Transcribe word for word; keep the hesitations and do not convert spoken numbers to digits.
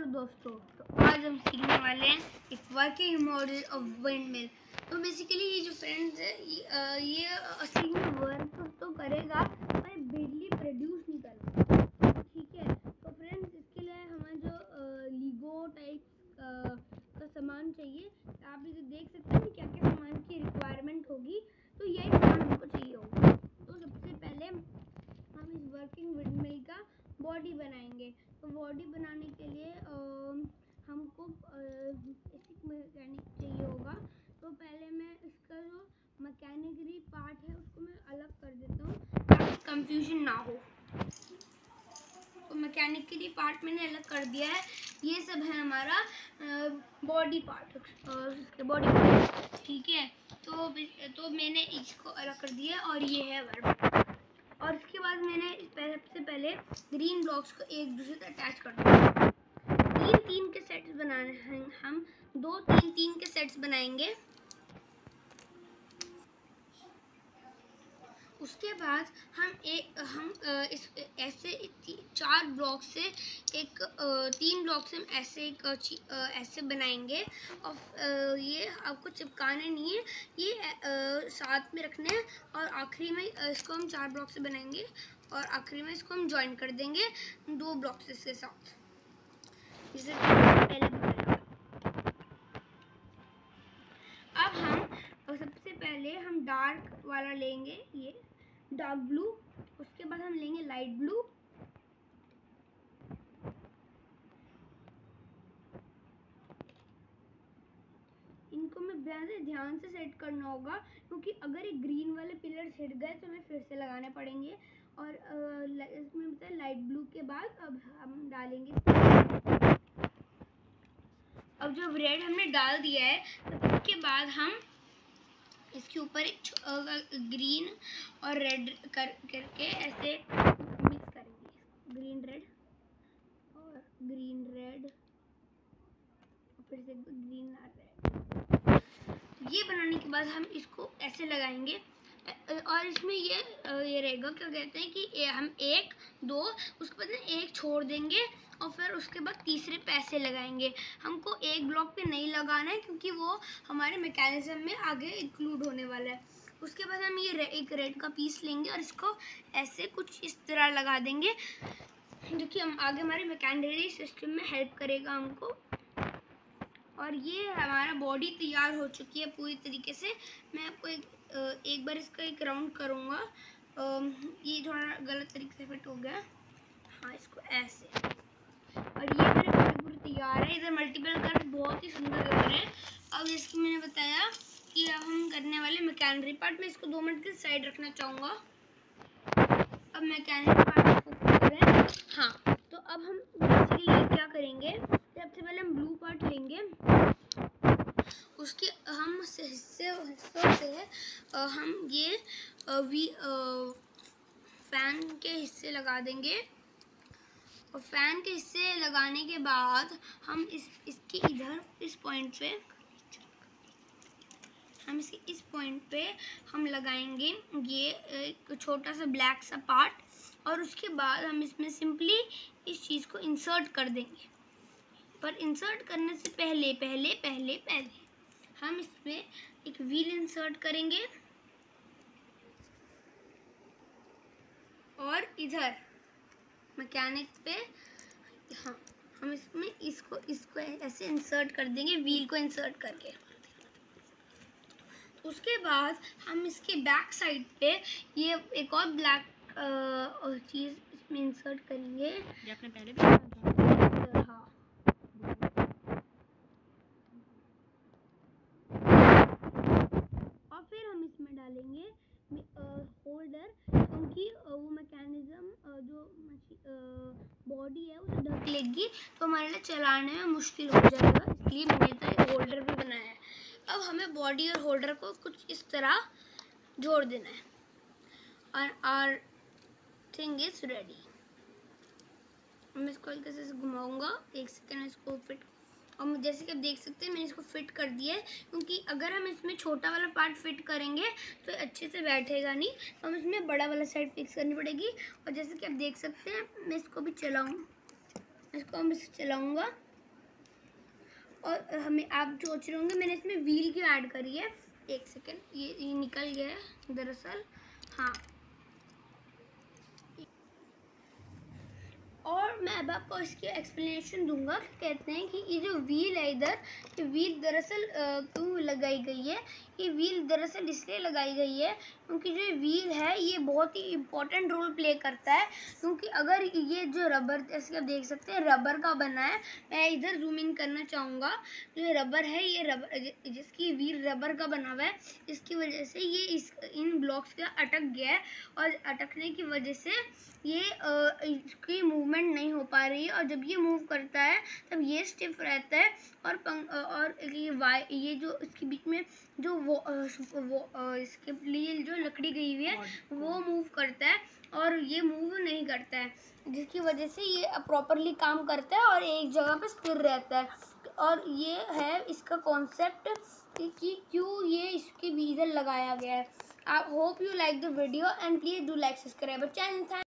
Hello दोस्तों, तो आज हम सीखने वाले हैं एक working model of windmill. तो बेसिकली ये जो फ्रेंड्स है ये, ये असली में वर्क तो करेगा पर बिजली प्रोड्यूस नहीं करेगा, ठीक है। तो फ्रेंड्स इसके लिए हमें जो लीगो टाइप का सामान चाहिए, आप इसे देख सकते हैं क्या क्या सामान की रिक्वायरमेंट होगी। तो यही सामान हमको चाहिए होगा। तो सबसे पहले हम इस वर्किंग विंड मिल का बॉडी बनाएंगे। तो बॉडी बनाने के लिए आ, हमको बेसिक मैकेनिक चाहिए होगा। तो पहले मैं इसका जो मैकेनिकली पार्ट है उसको मैं अलग कर देता हूँ ताकि कंफ्यूजन ना हो। तो मैकेनिकली पार्ट मैंने अलग कर दिया है। ये सब है हमारा बॉडी पार्ट, इसके बॉडी पार्ट, ठीक है। तो तो मैंने इसको अलग कर दिया और ये है वर्क। और इसके बाद मैंने सबसे पहले ग्रीन ब्लॉक्स को एक दूसरे से अटैच कर दिया। तीन तीन के सेट्स बनाने हैं, हम दो तीन तीन के सेट्स बनाएंगे। उसके बाद हम एक हम इस ऐसे चार ब्लॉक से एक तीन ब्लॉक से हम ऐसे एक ऐसे बनाएंगे। और ये आपको चिपकाने नहीं है, ये साथ में रखने हैं। और आखिरी में इसको हम चार ब्लॉक से बनाएंगे और आखिरी में इसको हम जॉइन कर देंगे दो ब्लॉक्स के साथ, जैसे पहले बनाया। अब हम सबसे पहले हम डार्क वाला लेंगे, ये डार्क ब्लू। उसके बाद हम लेंगे लाइट ब्लू। इनको में ध्यान से सेट करना होगा, क्योंकि अगर ये ग्रीन वाले पिलर छिड़ गए तो हमें फिर से लगाने पड़ेंगे। और इसमें बताया लाइट ब्लू के बाद अब हम डालेंगे। अब जब रेड हमने डाल दिया है तो इसके बाद हम इसके ऊपर एक ग्रीन और रेड कर करके ऐसे मिक्स करेंगे। ग्रीन रेड और ग्रीन रेड और फिर से ग्रीन और रेड। ये बनाने के बाद हम इसको ऐसे लगाएंगे। और इसमें ये ये रहेगा, क्या कहते हैं कि हम एक दो उसके बाद एक छोड़ देंगे और फिर उसके बाद तीसरे पे ऐसे लगाएंगे। हमको एक ब्लॉक पे नहीं लगाना है क्योंकि वो हमारे मैकेनिज्म में आगे इंक्लूड होने वाला है। उसके बाद हम ये रे, एक रेड का पीस लेंगे और इसको ऐसे कुछ इस तरह लगा देंगे, जो कि हम आगे हमारे मैकेनिकली सिस्टम में हेल्प करेगा हमको। और ये हमारा बॉडी तैयार हो चुकी है पूरी तरीके से। मैं आपको एक एक बार इसका एक राउंड करूँगा। ये थोड़ा गलत तरीके से फिट हो गया। हाँ, इसको ऐसे। और ये मेरे बॉडी पूरी तैयार है। इधर मल्टीपल कलर बहुत ही सुंदर लग रहे हैं। अब इसकी मैंने बताया कि अब हम करने वाले मैकेनिकल पार्ट में इसको दो मिनट के साइड रखना चाहूँगा। अब मैकेनिकल पार्ट फोकस करें। हाँ, तो अब हम बेसिकली क्या करेंगे, सबसे पहले हम ब्लू पार्ट लेंगे। उसके हम हिस्से हिस्सों से हम ये वी फैन के हिस्से लगा देंगे। और फैन के हिस्से लगाने के बाद हम इस इसके इधर इस पॉइंट पे हम इसके इस पॉइंट पे हम लगाएंगे ये एक छोटा सा ब्लैक सा पार्ट। और उसके बाद हम इसमें सिंपली इस चीज़ को इंसर्ट कर देंगे। पर इंसर्ट करने से पहले पहले पहले पहले हम इसमें एक व्हील इंसर्ट करेंगे। और इधर मैकेनिक पे हाँ हम इसमें इसको इसको ऐसे इंसर्ट कर देंगे, व्हील को इंसर्ट करके। उसके बाद हम इसके बैक साइड पे ये एक और ब्लैक चीज़ इसमें इंसर्ट करेंगे। ये आपने पहले भी हाँ। और फिर हम इसमें डालेंगे होल्डर, क्योंकि वो मैकेनिज्म जो बॉडी है उसे ढक लेगी तो हमारे लिए चलाने में मुश्किल हो जाएगा, इसलिए मैंने तो होल्डर भी बनाया है। अब हमें बॉडी और होल्डर को कुछ इस तरह जोड़ देना है और आवर थिंग इज रेडी। मैं इसको हल्के से घुमाऊंगा, एक सेकेंड इसको फिट। और जैसे कि आप देख सकते हैं मैंने इसको फिट कर दिया है, क्योंकि अगर हम इसमें छोटा वाला पार्ट फिट करेंगे तो अच्छे से बैठेगा नहीं, तो हम इसमें बड़ा वाला साइड फिक्स करनी पड़ेगी। और जैसे कि आप देख सकते हैं मैं इसको भी चलाऊँ इसको हम इसे चलाऊँगा और हमें आप सोच रहे होंगे मैंने इसमें व्हील क्यों ऐड करी है, एक सेकेंड, ये, ये निकल गया है दरअसल, हाँ। और मैं अब आपको इसकी एक्सप्लेनेशन दूंगा। कहते हैं कि ये जो व्हील है इधर, ये व्हील दरअसल क्यों लगाई गई है। ये व्हील दरअसल इसलिए लगाई गई है क्योंकि जो व्हील है ये बहुत ही इम्पोर्टेंट रोल प्ले करता है। क्योंकि अगर ये जो रबर, जैसे आप देख सकते हैं रबर का बना है, मैं इधर जूम इन करना चाहूँगा, जो रबर है ये रबर, जिसकी व्हील रबर का बना हुआ है, इसकी वजह से ये इस इन ब्लॉक्स का अटक गया है और अटकने की वजह से ये इसकी मूवमेंट नहीं हो पा रही है। और जब ये मूव करता है तब ये स्टिफ रहता है और पंख और ये वाई ये जो इसके बीच में जो वो वो इसके लिए जो लकड़ी गई हुई है वो मूव करता है और ये मूव नहीं करता है, जिसकी वजह से ये प्रॉपरली काम करता है और एक जगह पे स्थिर रहता है। और ये है इसका कॉन्सेप्ट कि क्यों ये इसके इधर लगाया गया है। I hope you like the video and please do like subscribe channel.